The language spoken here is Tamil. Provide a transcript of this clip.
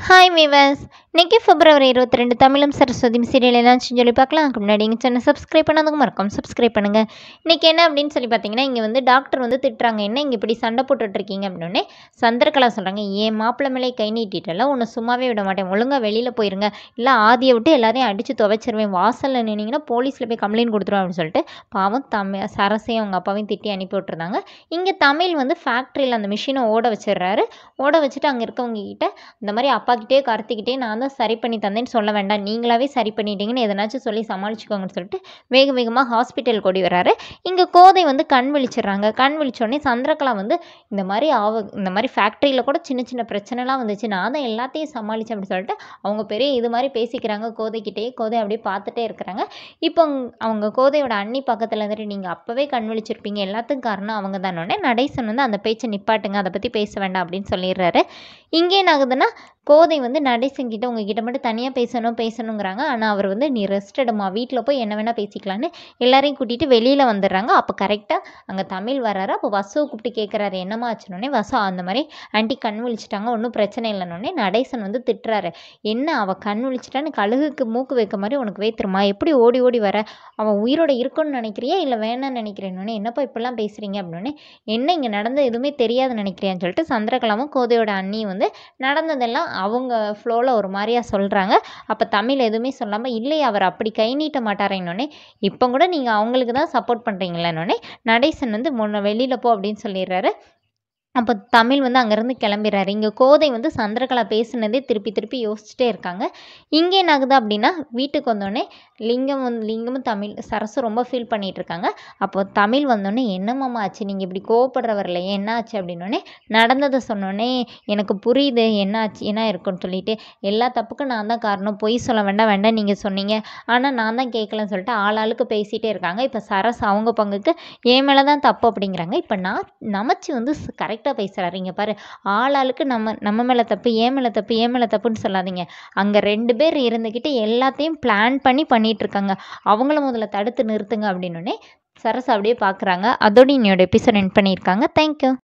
ஹாய் வீவர்ஸ், இன்னைக்கு பிப்ரவரி 22 தமிழும் சரஸ்வதியும் சீரியல் என்னாச்சுன்னு சொல்லி பார்க்கலாம். அதுக்கு முன்னாடி எங்கள் சேனல் சப்ஸ்கிரைப் பண்ணாதவங்க மறக்காம சப்ஸ்கிரைப் பண்ணுங்கள். இன்றைக்கி என்ன அப்படின்னு சொல்லி பார்த்தீங்கன்னா, இங்கே வந்து டாக்டர் வந்து திட்டுறாங்க. என்ன இங்கே இப்படி சண்டை போட்டுட்ருக்கீங்க அப்படின்னே சந்திரகலா சொல்கிறாங்க. ஏன் மாப்பிள்ளை மேலே கை நீட்டிட்டல உன்னை சும்மாவே விட மாட்டேன், ஒழுங்காக வெளியில் போயிருங்க, இல்லை ஆதியை விட்டு எல்லாரையும் அடித்து துவைச்சிருவேன், வாசலில் நின்னீங்கன்னா போலீஸில் போய் கம்ப்ளைண்ட் கொடுத்துருவேன் அப்படின்னு சொல்லிட்டு பாவம் சரசையும் அவங்க அப்பாவையும் திட்டி அனுப்பி விட்டுருந்தாங்க. இங்கே தமிழ் வந்து ஃபேக்ட்ரியில் அந்த மிஷினை ஓட வச்சிடுறாரு. ஓட வச்சுட்டு அங்கே இருக்கவங்க கிட்ட இந்த மாதிரி அப்பாக்கிட்டே கார்த்திக்கிட்டே நான் தான் சரி பண்ணி தந்தேன்னு சொல்ல வேண்டாம், நீங்களாவே சரி பண்ணிட்டீங்கன்னு எதனாச்சும் சொல்லி சமாளிச்சுக்கோங்கன்னு சொல்லிட்டு வேக வேகமாக ஹாஸ்பிட்டல் கூடி வராரு. இங்கே கோதை வந்து கண் விழிச்சிடுறாங்க. கண் விழிச்சோடனே சந்திரகலா வந்து இந்த மாதிரி ஃபேக்ட்ரியில் கூட சின்ன சின்ன பிரச்சனைலாம் வந்துச்சு, நான் தான் எல்லாத்தையும் சமாளித்தேன் அப்படின்னு சொல்லிட்டு அவங்க பெரிய இது மாதிரி பேசிக்கிறாங்க கோதைக்கிட்டே. கோதை அப்படியே பார்த்துட்டே இருக்கிறாங்க. இப்போ அவங்க கோதையோட அண்ணி பக்கத்தில் இருந்துட்டு நீங்கள் அப்போவே கண் விழிச்சிருப்பீங்க, எல்லாத்துக்கும் காரணம் அவங்க தானோடனே நடேசன் வந்து அந்த பேச்சை நிப்பாட்டுங்க, அதை பற்றி பேச வேண்டாம் அப்படின்னு சொல்லிடுறாரு. இங்கே என்ன ஆகுதுன்னா, கோதை வந்து நடேசன்கிட்ட உங்ககிட்ட மட்டும் தனியாக பேசணுங்கிறாங்க. ஆனால் அவர் வந்து நீ ரெஸ்ட் எடுமா, வீட்டில் போய் என்ன வேணால் பேசிக்கலான்னு எல்லாரையும் கூட்டிகிட்டு வெளியில் வந்துடுறாங்க. அப்போ கரெக்டாக அங்கே தமிழ் வர்றாரு. அப்போ வசுவை கூப்பிட்டு கேட்குறாரு என்னம்மா ஆச்சுனோடனே, வசு அந்த மாதிரி ஆண்டி கண் விழிச்சிட்டாங்க, ஒன்றும் பிரச்சனை இல்லைன்னொடனே நடேசன் வந்து திட்டுறாரு. என்ன அவள் கண் விழிச்சிட்டான்னு கழுகுக்கு மூக்கு வைக்க மாதிரி உனக்கு வைத்திருமா, எப்படி ஓடி ஓடி வர, அவன் உயிரோட இருக்குன்னு நினைக்கிறியா இல்லை வேணான்னு நினைக்கிறேன்னொன்னே, என்னப்பா இப்படிலாம் பேசுகிறீங்க அப்படின்னே, என்ன இங்கே நடந்த எதுவுமே தெரியாதுன்னு நினைக்கிறியான்னு சொல்லிட்டு சந்திரகலாவும் கோதையோட அண்ணியும் வந்து நடந்ததெல்லாம் அவங்க ஃப்ளோவில் ஒரு மாதிரியாக சொல்கிறாங்க. அப்போ தமிழ் எதுவுமே சொல்லாமல் இல்லையே அவர் அப்படி கை நீட்ட மாட்டாரேன்னொன்னே, இப்போ கூட நீங்கள் அவங்களுக்கு தான் சப்போர்ட் பண்ணுறீங்களேன்னொன்னே நடேசன் வந்து முன்ன வெளியில் போ அப்படின்னு சொல்லிடுறாரு. அப்போ தமிழ் வந்து அங்கேருந்து கிளம்பிடுறாரு. இங்கே கோதை வந்து சந்திரகலா பேசுனதே திருப்பி திருப்பி யோசிச்சுட்டே இருக்காங்க. இங்கே என்ன ஆகுது அப்படின்னா, வீட்டுக்கு வந்தோடனே லிங்கமும் தமிழ் சரஸும் ரொம்ப ஃபீல் பண்ணிகிட்டு இருக்காங்க. அப்போ தமிழ் வந்தோடனே என்னம்மாம்மா ஆச்சு, நீங்கள் இப்படி கோவப்படுறவரில்ல, என்ன ஆச்சு அப்படின்னோடனே நடந்ததை சொன்னோடனே எனக்கு புரியுது என்ன ஆச்சு என்ன இருக்குன்னு சொல்லிட்டு, எல்லா தப்புக்கும் நான் தான் காரணம், பொய் சொல்ல வேண்டாம் நீங்கள் சொன்னீங்க, ஆனால் நான் தான் கேட்கலன்னு சொல்லிட்டு ஆளாளுக்கு பேசிகிட்டே இருக்காங்க. இப்போ சரஸ் அவங்க பங்குக்கு என் மேலே தான் தப்பு அப்படிங்கிறாங்க. இப்போ நமச்சி வந்து கரெக்டாக பேசுகிறாரு. இங்கே பாரு, ஆளாளுக்கு நம்ம மேலே தப்பு, ஏன் மேலே தப்புன்னு சொல்லாதீங்க, அங்கே 2 பேர் இருந்துக்கிட்டு எல்லாத்தையும் பிளான் பண்ணிட்டு இருக்காங்க, அவங்கள முதல்ல தடுத்து நிறுத்துங்க அப்படின்னோடனே சரஸ் அப்படியே பார்க்குறாங்க. அதோடு என்னோட எபிசோட் எண்ட் பண்ணியிருக்காங்க. தேங்க்யூ.